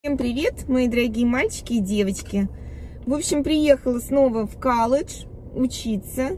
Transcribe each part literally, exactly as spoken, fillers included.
Всем привет, мои дорогие мальчики и девочки. В общем, приехала снова в колледж учиться.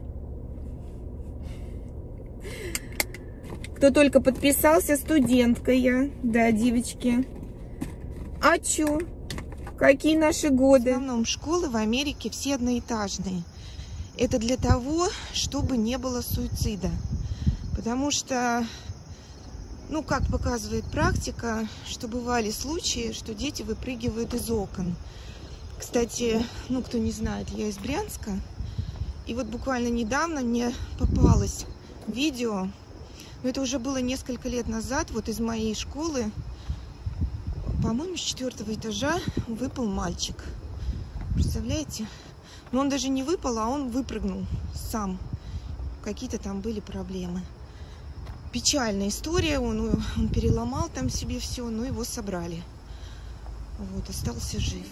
Кто только подписался, студентка я. Да, девочки. А чё? Какие наши годы? В основном школы в Америке все одноэтажные. Это для того, чтобы не было суицида. Потому что... Ну, как показывает практика, что бывали случаи, что дети выпрыгивают из окон. Кстати, ну, кто не знает, я из Брянска. И вот буквально недавно мне попалось видео, но это уже было несколько лет назад, вот из моей школы, по-моему, с четвертого этажа выпал мальчик. Представляете? Но он даже не выпал, а он выпрыгнул сам. Какие-то там были проблемы. Печальная история, он, он переломал там себе все, но его собрали. Вот, остался жив.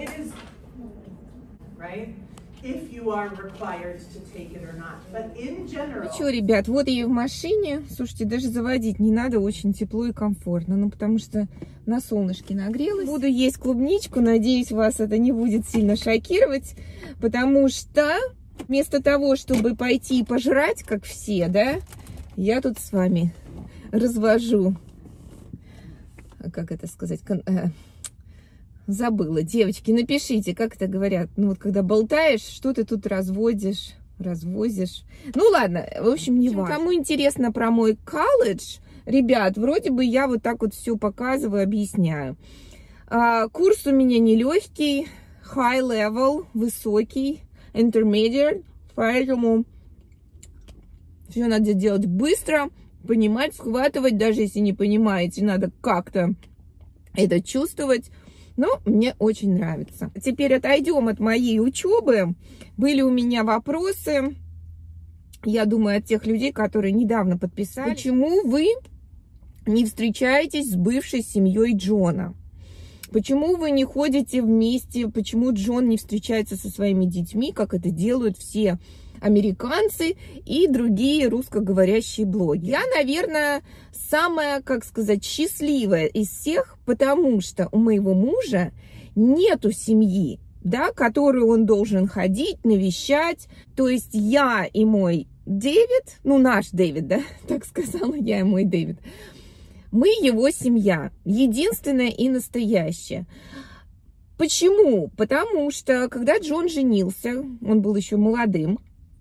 Ну что, ребят, вот я в машине. Слушайте, даже заводить не надо, очень тепло и комфортно. Ну, потому что на солнышке нагрелась. Буду есть клубничку, надеюсь, вас это не будет сильно шокировать. Потому что вместо того, чтобы пойти и пожрать, как все, да, я тут с вами развожу, как это сказать, э, забыла, девочки, напишите, как это говорят, ну вот когда болтаешь, что ты тут разводишь, развозишь, ну ладно, в общем, не важно. Кому интересно про мой колледж, ребят, вроде бы я вот так вот все показываю, объясняю. А, курс у меня нелегкий, high level, высокий, intermediate, поэтому... Все надо делать быстро, понимать, схватывать, даже если не понимаете, надо как-то это чувствовать. Но мне очень нравится. Теперь отойдем от моей учебы. Были у меня вопросы, я думаю, от тех людей, которые недавно подписали. Почему вы не встречаетесь с бывшей семьей Джона? Почему вы не ходите вместе? Почему Джон не встречается со своими детьми, как это делают все американцы и другие русскоговорящие блоги? Я, наверное, самая, как сказать, счастливая из всех, потому что у моего мужа нету семьи, да, которую он должен ходить, навещать. То есть я и мой Дэвид, ну наш Дэвид, да, так сказала я и мой Дэвид, мы его семья, единственная и настоящая. Почему? Потому что, когда Джон женился, он был еще молодым,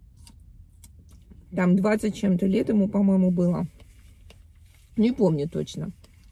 там двадцать чем-то лет ему, по-моему, было. Не помню точно.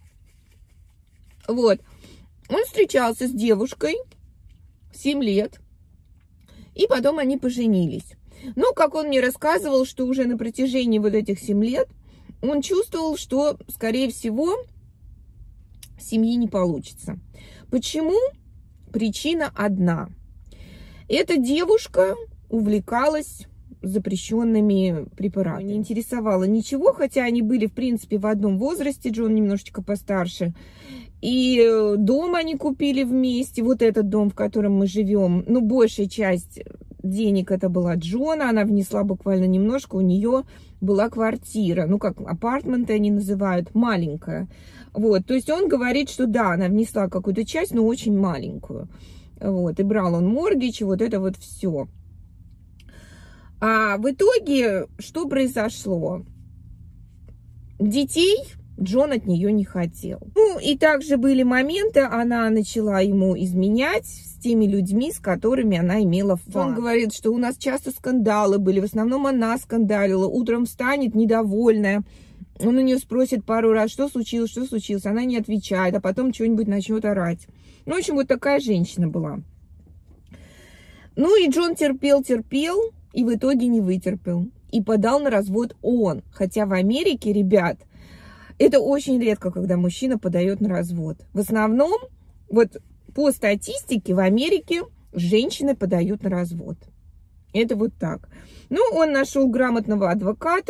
Вот. Он встречался с девушкой семь лет. И потом они поженились. Но, как он мне рассказывал, что уже на протяжении вот этих семи лет он чувствовал, что, скорее всего, семьи не получится. Почему? Причина одна. Эта девушка увлекалась запрещенными препаратами. Не интересовало ничего, хотя они были, в принципе, в одном возрасте, Джон немножечко постарше. И дом они купили вместе, вот этот дом, в котором мы живем. Ну, большая часть денег это была Джона, она внесла буквально немножко, у нее была квартира, ну, как апартменты они называют, маленькая. Вот, то есть он говорит, что да, она внесла какую-то часть, но очень маленькую. Вот, и брал он моргидж, и вот это вот все. А в итоге что произошло? Детей Джон от нее не хотел. Ну, и также были моменты, она начала ему изменять с теми людьми, с которыми она имела фан. Он говорит, что у нас часто скандалы были, в основном она скандалила, утром встанет недовольная, он у нее спросит пару раз, что случилось, что случилось, она не отвечает, а потом что-нибудь начнет орать. Ну, в общем, вот такая женщина была. Ну, и Джон терпел, терпел, и в итоге не вытерпел. И подал на развод он. Хотя в Америке, ребят, это очень редко, когда мужчина подает на развод. В основном, вот по статистике, в Америке женщины подают на развод. Это вот так. Ну, он нашел грамотного адвоката,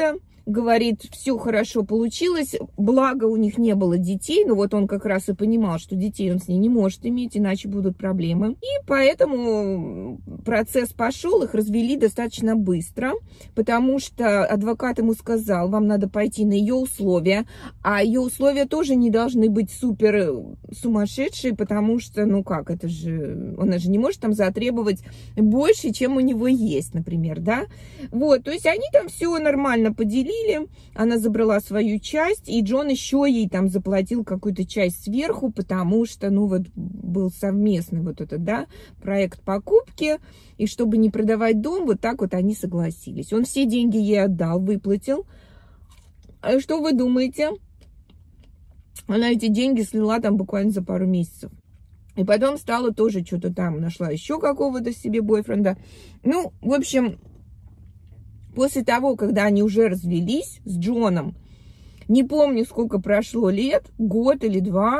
говорит, все хорошо получилось, благо у них не было детей, но вот он как раз и понимал, что детей он с ней не может иметь, иначе будут проблемы. И поэтому процесс пошел, их развели достаточно быстро, потому что адвокат ему сказал, вам надо пойти на ее условия, а ее условия тоже не должны быть супер сумасшедшие, потому что, ну как, это же, она же не может там затребовать больше, чем у него есть, например, да. Вот, то есть они там все нормально поделили, она забрала свою часть, и Джон еще ей там заплатил какую-то часть сверху, потому что, ну вот, был совместный вот этот, да, проект покупки, и чтобы не продавать дом, вот так вот они согласились. Он все деньги ей отдал, выплатил. А что вы думаете? Она эти деньги слила там буквально за пару месяцев. И потом стала тоже что-то там, нашла еще какого-то себе бойфренда. Ну, в общем, после того, когда они уже развелись с Джоном, не помню, сколько прошло лет, год или два,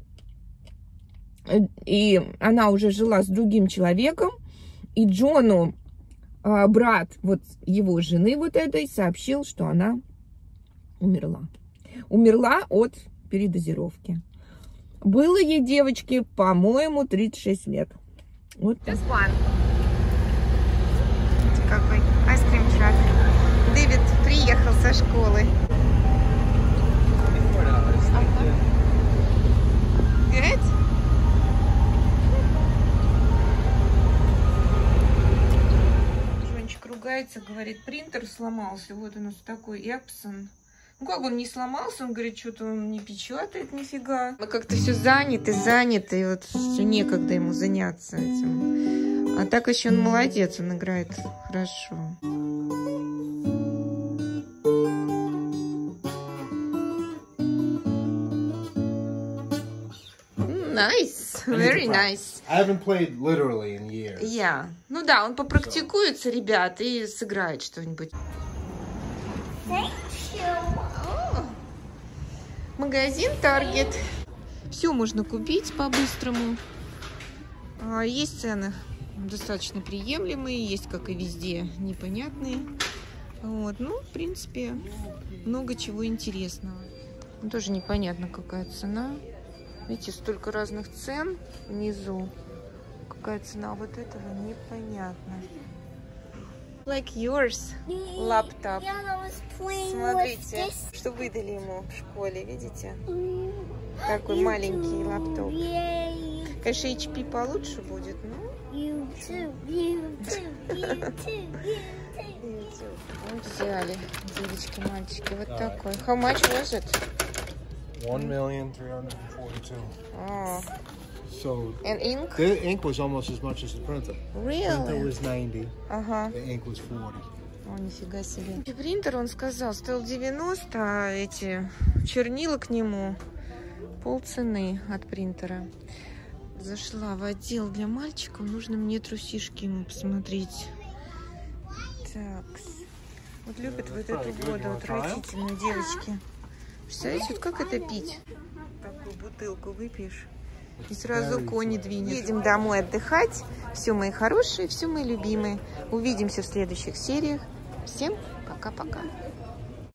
и она уже жила с другим человеком, и Джону а, брат вот его жены вот этой сообщил, что она умерла. Умерла от передозировки. Было ей, девочки, по-моему, тридцать шесть лет. Вот так. Какой айскрим-трак. Дэвид приехал со школы. Good? Жончик ругается, говорит, принтер сломался. Вот у нас такой Epson. Ну как он не сломался, он говорит, что-то он не печатает нифига. Мы как-то все заняты, заняты, и вот все некогда ему заняться этим. А так еще он молодец, он играет хорошо. Nice, very nice. I haven't played literally in years. Yeah. Ну да, он попрактикуется, ребят, и сыграет что-нибудь. Магазин Target. Все можно купить по-быстрому. Есть цены достаточно приемлемые, есть, как и везде, непонятные. Вот, ну, в принципе, много чего интересного. Тоже непонятно, какая цена. Видите, столько разных цен внизу. Какая цена вот этого, непонятно. Like yours, лаптоп. Смотрите, что выдали ему в школе, видите? Такой маленький лаптоп. Конечно, эйч пи получше будет, но... Взяли, девочки, мальчики, вот такой. How much was it? One million three hundred forty-two. Oh. So and ink? The ink was almost as much as the printer. Really? The printer was ninety. Ага. The ink was forty. О, нифига себе. Принтер, он сказал, стоил девяносто, а эти чернила к нему полцены от принтера. Зашла в отдел для мальчиков, нужно мне трусишки ему посмотреть. Так. Вот любят вот эту воду отвратительную, девочки. Представляете, вот как это пить? Такую бутылку выпьешь, и сразу кони двинет. Едем домой отдыхать. Все, мои хорошие, все, мои любимые. Увидимся в следующих сериях. Всем пока-пока.